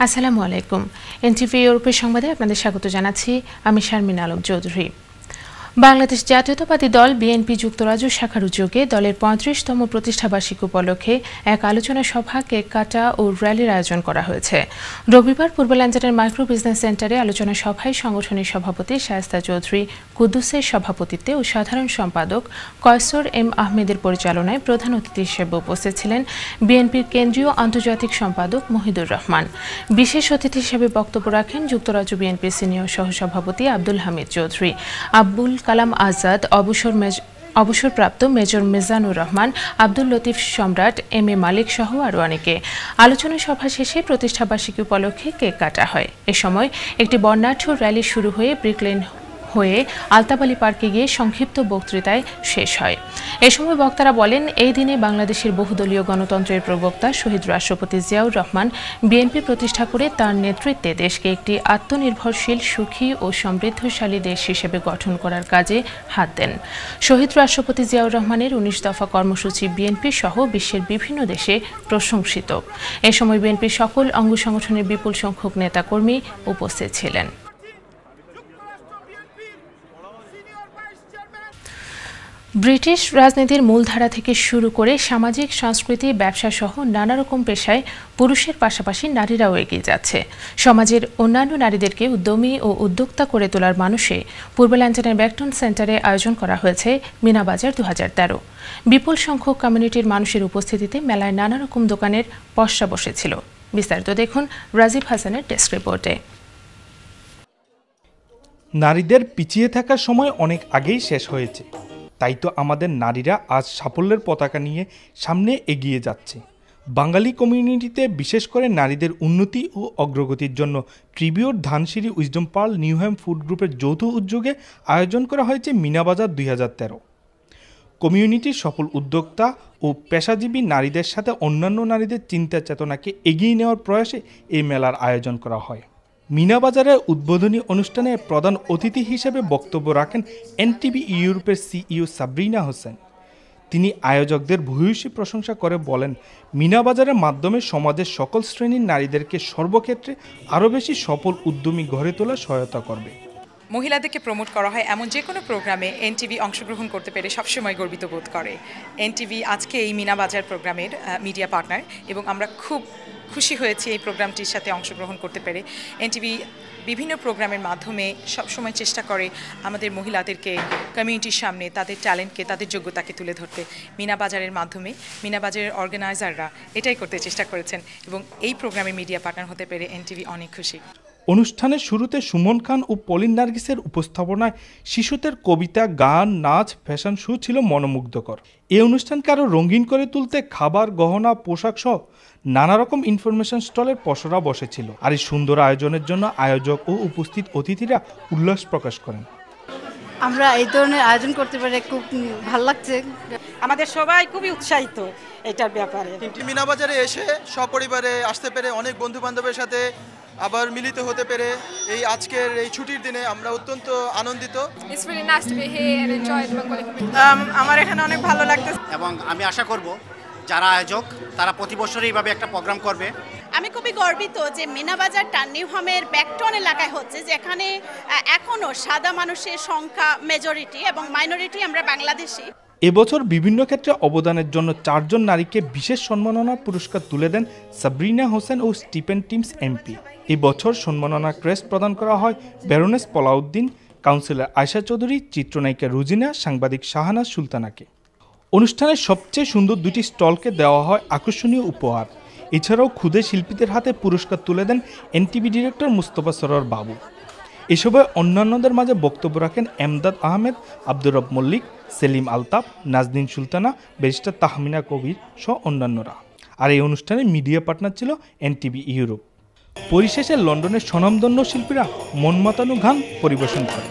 আসসালামু আলাইকুম। এনটিভি ইউরোপের সংবাদে আপনাদের স্বাগত জানাচ্ছি। আমি শারমিন আলম চৌধুরী। বাংলাদেশ জাতীয়তাবাদী দল বিএনপি যুক্তরাজ্য শাখার উদ্যোগে দলের ৩৫তম প্রতিষ্ঠাবার্ষিকী উপলক্ষে এক আলোচনা সভা, কেক কাটা ও র্যালির আয়োজন করা হয়েছে। রবিবার পূর্ব ল্যান্ডারের মাইক্রো বিজনেস সেন্টারে আলোচনা সভায় সংগঠনের সভাপতি শায়েস্তা চৌধুরী কুদ্দুসের সভাপতিত্বে ও সাধারণ সম্পাদক কয়সর এম আহমেদের পরিচালনায় প্রধান অতিথি হিসেবে উপস্থিত ছিলেন বিএনপির কেন্দ্রীয় আন্তর্জাতিক সম্পাদক মহিদুর রহমান। বিশেষ অতিথি হিসেবে বক্তব্য রাখেন যুক্তরাজ্য বিএনপির সিনিয়র সহসভাপতি আব্দুল হামিদ চৌধুরী, আব্দুল কালাম আজাদ, অবসরপ্রাপ্ত মেজর মিজানুর রহমান, আব্দুল লতিফ সম্রাট, এম এ মালিক সহ আরও অনেকে। আলোচনা সভা শেষে প্রতিষ্ঠাবার্ষিকী উপলক্ষে কেক কাটা হয়। এ সময় একটি বর্ণাঢ্য র্যালি শুরু হয়ে ব্রিকলেন হয়ে আলতাবালি পার্কে গিয়ে সংক্ষিপ্ত বক্তৃতায় শেষ হয়। এ সময় বক্তারা বলেন, এই দিনে বাংলাদেশের বহুদলীয় গণতন্ত্রের প্রবক্তা শহীদ রাষ্ট্রপতি জিয়াউর রহমান বিএনপি প্রতিষ্ঠা করে তার নেতৃত্বে দেশকে একটি আত্মনির্ভরশীল, সুখী ও সমৃদ্ধশালী দেশ হিসেবে গঠন করার কাজে হাত দেন। শহীদ রাষ্ট্রপতি জিয়াউর রহমানের ১৯ দফা কর্মসূচি বিএনপি সহ বিশ্বের বিভিন্ন দেশে প্রশংসিত। এ সময় বিএনপির সকল অঙ্গ সংগঠনের বিপুল সংখ্যক নেতাকর্মী উপস্থিত ছিলেন। ব্রিটিশ রাজনীতির মূলধারা থেকে শুরু করে সামাজিক, সংস্কৃতি, ব্যবসা সহ নানা রকম পেশায় পুরুষের পাশাপাশি নারীরাও এগিয়ে যাচ্ছে। সমাজের অন্যান্য নারীদেরকে উদ্যমী ও উদ্যোক্তা করে তোলার মানুষে পূর্ব ল্যান্ডনের ব্যাকটন সেন্টারে আয়োজন করা হয়েছে মিনাবাজার ২০১৩। বিপুল সংখ্যক কমিউনিটির মানুষের উপস্থিতিতে মেলায় নানা রকম দোকানের পসরা বসেছিল। বিস্তারিত দেখুন রাজীব হাসানের ডেস্ক রিপোর্টে। নারীদের পিছিয়ে থাকার সময় অনেক আগেই শেষ হয়েছে, তাই তো আমাদের নারীরা আজ সাফল্যের পতাকা নিয়ে সামনে এগিয়ে যাচ্ছে। বাঙালি কমিউনিটিতে বিশেষ করে নারীদের উন্নতি ও অগ্রগতির জন্য tribute Dhansiri wisdom pearl Newham food গ্রুপের যৌথ উদ্যোগে আয়োজন করা হয়েছে মিনাবাজার ২০১৩। কমিউনিটির সফল উদ্যোক্তা ও পেশাজীবী নারীদের সাথে অন্যান্য নারীদের চিন্তা চেতনাকে এগিয়ে নেওয়ার প্রয়াসে এই মেলার আয়োজন করা হয়। মিনাবাজারের উদ্বোধনী অনুষ্ঠানে প্রধান অতিথি হিসেবে বক্তব্য রাখেন এনটিভি ইউরোপের সিইও সাবরিনা হোসেন। তিনি আয়োজকদের ভূয়সী প্রশংসা করে বলেন, মিনাবাজারের মাধ্যমে সমাজের সকল শ্রেণীর নারীদেরকে সর্বক্ষেত্রে আরও বেশি সফল উদ্যমী গড়ে তোলার সহায়তা করবে। মহিলাদেরকে প্রমোট করা হয় এমন যে কোনো প্রোগ্রামে এনটিভি অংশগ্রহণ করতে পেরে সবসময় গর্বিত বোধ করে। এনটিভি আজকে এই মিনাবাজার প্রোগ্রামের মিডিয়া পার্টনার এবং আমরা খুব খুশি হয়েছি এই প্রোগ্রামটির সাথে অংশগ্রহণ করতে পেরে। এনটিভি বিভিন্ন প্রোগ্রামের মাধ্যমে সবসময় চেষ্টা করে আমাদের মহিলাদেরকে কমিউনিটির সামনে তাদের ট্যালেন্টকে, তাদের যোগ্যতাকে তুলে ধরতে। মিনাবাজারের মাধ্যমে মিনাবাজারের অর্গানাইজাররা এটাই করতে চেষ্টা করেছেন এবং এই প্রোগ্রামে মিডিয়া পার্টনার হতে পেরে এনটিভি অনেক খুশি। অনুষ্ঠানের শুরুতে সুমন খান ও পলিন নার্গিসের উপস্থাপনায় শিশুদের কবিতা, গান, নাচ, ফ্যাশন শো ছিল মনোমুগ্ধকর। এই অনুষ্ঠানকে আরও রঙিন করে তুলতে খাবার, গহনা, পোশাক সহ নানা রকম ইনফরমেশন স্টলের পসরা বসেছিল। আর এই সুন্দর আয়োজনের জন্য আয়োজক ও উপস্থিত অতিথিরা উল্লাস প্রকাশ করেন। আমরা এই ধরনের আয়োজন করতে পেরে খুব ভালো লাগছে। আমাদের সবাই খুবই উৎসাহিত এটার ব্যাপারে। মিনাবাজারে এসে সপরিবারে আসতে পেরে, অনেক বন্ধু বান্ধবের সাথে আবার মিলিত হতে পেরে এই আজকের এই ছুটির দিনে আমরা অত্যন্ত আনন্দিত। আমার এখানে অনেক ভালো লাগতেছে এবং আমি আশা করব যারা আয়োজক তারা প্রতি বছর এইভাবে একটা প্রোগ্রাম করবে। আমি খুবই গর্বিত যে মিনাবাজার নিউহ্যামের ব্যাকটন এলাকায় হচ্ছে, যেখানে এখনও সাদা মানুষের সংখ্যা মেজরিটি এবং মাইনরিটি আমরা বাংলাদেশি। এবছর বিভিন্ন ক্ষেত্রে অবদানের জন্য ৪ জন নারীকে বিশেষ সম্মাননা পুরস্কার তুলে দেন সাবরিনা হোসেন ও স্টিফেন টিমস এমপি। এই বছর সম্মাননা ক্রেস্ট প্রদান করা হয় ব্যারোনেস পলাউদ্দিন, কাউন্সিলর আয়শা চৌধুরী, চিত্রনায়িকা রুজিনা, সাংবাদিক শাহানাজ সুলতানাকে। অনুষ্ঠানের সবচেয়ে সুন্দর 2টি স্টলকে দেওয়া হয় আকর্ষণীয় উপহার। এছাড়াও ক্ষুদে শিল্পীদের হাতে পুরস্কার তুলে দেন এনটিভি ডিরেক্টর মুস্তফা সরোয়ার বাবু। এসবে অন্যান্যদের মাঝে বক্তব্য রাখেন এমদাদ আহমেদ, আব্দুর রব মল্লিক, সেলিম আলতাফ, নাজনীন সুলতানা, ব্যারিস্টার তাহমিনা কবির সহ অন্যান্যরা। আর এই অনুষ্ঠানে মিডিয়া পার্টনার ছিল এনটিভি ইউরোপ। পরিশেষে লন্ডনের স্বনামধন্য শিল্পীরা মন মাতানো গান পরিবেশন করে।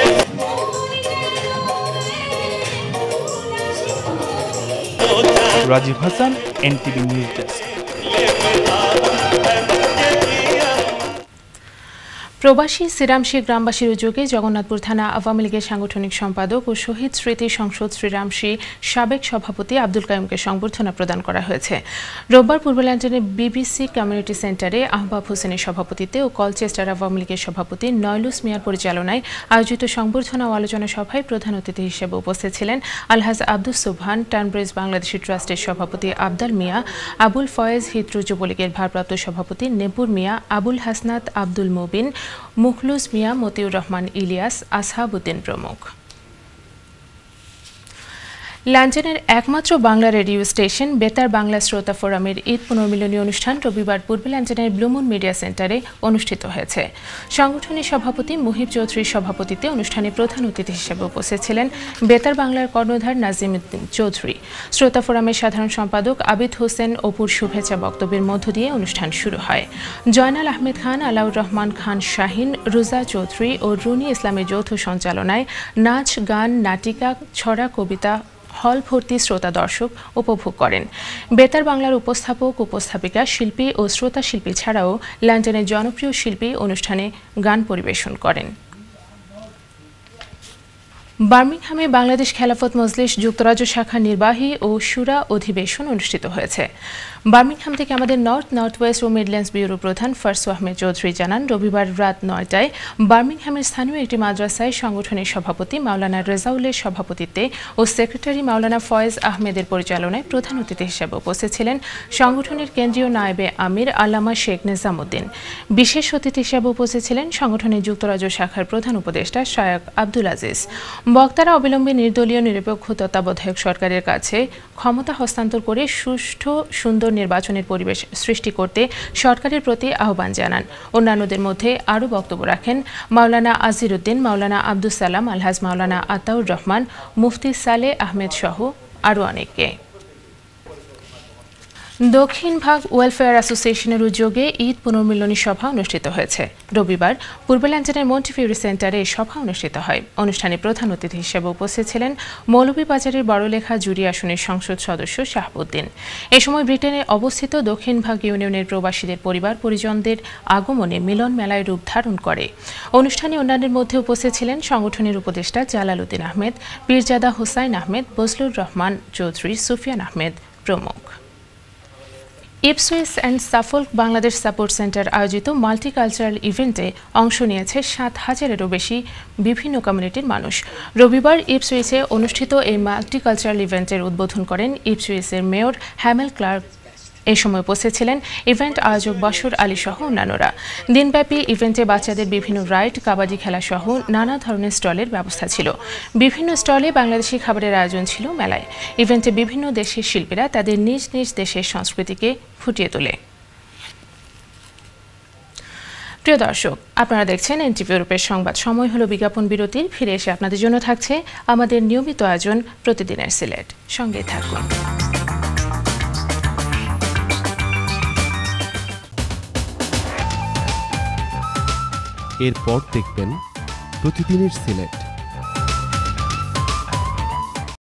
Rajib Hasan, NTV news desk. প্রবাসী শ্রীরামশী গ্রামবাসীর উদ্যোগে জগন্নাথপুর থানা আওয়ামী লীগের সাংগঠনিক সম্পাদক ও শহীদ স্মৃতি সংসদ শ্রীরামশী সাবেক সভাপতি আব্দুল কাইমকে সংবর্ধনা প্রদান করা হয়েছে। রোববার পূর্ব লন্ডনের বিবিসি কমিউনিটি সেন্টারে আহবাব হোসেনের সভাপতিত্বে ও কলচেস্টার আওয়ামী লীগের সভাপতি নয়লুস মিয়ার পরিচালনায় আয়োজিত সংবর্ধনা ও আলোচনা সভায় প্রধান অতিথি হিসেবে উপস্থিত ছিলেন আলহাজ আব্দুস সুবহান, টার্নব্রিজ বাংলাদেশি ট্রাস্টের সভাপতি আবদাল মিয়া, আবুল ফয়েজ হিতরু যুবলীগের ভারপ্রাপ্ত সভাপতি নেপুর মিয়া, আবুল হাসনাত আব্দুল মুবিন, মুখলুস মিয়া, মতিউর রহমান ইলিয়াস, আসহাবউদ্দিন প্রমুখ। লন্ডনের একমাত্র বাংলা রেডিও স্টেশন বেতার বাংলা শ্রোতা ফোরামের ঈদ পুনর্মিলনী অনুষ্ঠান রবিবার পূর্ব লন্ডনের ব্লুমুন মিডিয়া সেন্টারে অনুষ্ঠিত হয়েছে। সংগঠনের সভাপতি মুহিব চৌধুরীর সভাপতিত্বে অনুষ্ঠানে প্রধান অতিথি হিসেবে উপস্থিত ছিলেন বেতার বাংলার কর্ণধার নাজিমউদ্দিন চৌধুরী। শ্রোতা ফোরামের সাধারণ সম্পাদক আবিদ হোসেন অপুর শুভেচ্ছা বক্তব্যের মধ্য দিয়ে অনুষ্ঠান শুরু হয়। জয়নাল আহমেদ খান, আলাউর রহমান খান শাহিন, রুজা চৌধুরী ও রুনি ইসলামের যৌথ সঞ্চালনায় নাচ, গান, নাটিকা, ছড়া, কবিতা হল ভর্তি শ্রোতা দর্শক উপভোগ করেন। বেতার বাংলার উপস্থাপক, উপস্থাপিকা, শিল্পী ও শ্রোতা শিল্পী ছাড়াও লন্ডনের জনপ্রিয় শিল্পী অনুষ্ঠানে গান পরিবেশন করেন। বার্মিংহামে বাংলাদেশ খেলাফত মজলিস যুক্তরাজ্য শাখা নির্বাহী ও শুরা অধিবেশন অনুষ্ঠিত হয়েছে। বার্মিংহাম থেকে আমাদের নর্থ ওয়েস্ট ও মিডল্যান্ডস ব্যুরো প্রধান ফারসু আহমেদ চৌধুরী জানান, রবিবার রাত ৯টায় বার্মিংহামের স্থানীয় একটি মাদ্রাসায় সংগঠনের সভাপতি মাওলানা রেজাউলের সভাপতিত্বে ও সেক্রেটারি মাওলানা ফয়েজ আহমেদের পরিচালনায় প্রধান অতিথি হিসেবে উপস্থিত ছিলেন সংগঠনের কেন্দ্রীয় নায়েবে আমির আল্লামা শেখ নিজামউদ্দিন। বিশেষ অতিথি হিসেবে উপস্থিত ছিলেন সংগঠনের যুক্তরাজ্য শাখার প্রধান উপদেষ্টা শায়খ আব্দুল আজিজ। বক্তারা অবিলম্বে নির্দলীয় নিরপেক্ষ তত্ত্বাবধায়ক সরকারের কাছে ক্ষমতা হস্তান্তর করে সুষ্ঠু সুন্দর নির্বাচনের পরিবেশ সৃষ্টি করতে সরকারের প্রতি আহ্বান জানান। অন্যান্যদের মধ্যে আরও বক্তব্য রাখেন মাওলানা আজিরউদ্দিন, মাওলানা আব্দুস সালাম, আলহাজ মাওলানা আতাউর রহমান, মুফতি সালে আহমেদ সহ আরও অনেকে। দক্ষিণ ভাগ ওয়েলফেয়ার অ্যাসোসিয়েশনের উদ্যোগে ঈদ পুনর্মিলনী সভা অনুষ্ঠিত হয়েছে। রবিবার পূর্ব লন্ডনের মন্টিফিউরি সেন্টারে এই সভা অনুষ্ঠিত হয়। অনুষ্ঠানে প্রধান অতিথি হিসেবে উপস্থিত ছিলেন মৌলভীবাজারের বড়লেখা জুরি আসনের সংসদ সদস্য শাহাবউদ্দিন। এ সময় ব্রিটেনে অবস্থিত দক্ষিণ ভাগ ইউনিয়নের প্রবাসীদের পরিবার পরিজনদের আগমনে মিলন মেলায় রূপ ধারণ করে। অনুষ্ঠানে অন্যান্যের মধ্যে উপস্থিত ছিলেন সংগঠনের উপদেষ্টা জালাল উদ্দিন আহমেদ, পীরজাদা হুসাইন আহমেদ, বজলুর রহমান চৌধুরী, সুফিয়ান আহমেদ প্রমুখ। Ipswich and Suffolk Bangladesh support centre আয়োজিত মাল্টিকালচারাল ইভেন্টে অংশ নিয়েছে ৭,০০০-এরও বেশি বিভিন্ন কমিউনিটির মানুষ। রবিবার ইপসুইচে অনুষ্ঠিত এই মাল্টিকালচারাল ইভেন্টের উদ্বোধন করেন ইপসুইচের মেয়র হ্যামেল ক্লার্ক। এ সময় উপস্থিত ছিলেন ইভেন্ট আয়োজক বশর আলী সহ অন্যান্যরা। দিনব্যাপী ইভেন্টে বাচ্চাদের বিভিন্ন রাইড, কাবাডি খেলা সহ নানা ধরনের স্টলের ব্যবস্থা ছিল। বিভিন্ন স্টলে বাংলাদেশি খাবারের আয়োজন ছিল মেলায়। ইভেন্টে বিভিন্ন দেশের শিল্পীরা তাদের নিজ নিজ দেশের সংস্কৃতিকে ফুটিয়ে তোলে। প্রিয় দর্শক, আপনারা দেখছেন এনটিভি ইউরোপের সংবাদ। সময় হলো বিজ্ঞাপন বিরতির। ফিরে এসে আপনাদের জন্য থাকছে আমাদের নিয়মিত আয়োজন প্রতিদিনের সিলেট। সঙ্গে থাকুন। এরপর দেখবেন প্রতিদিনের সিলেট।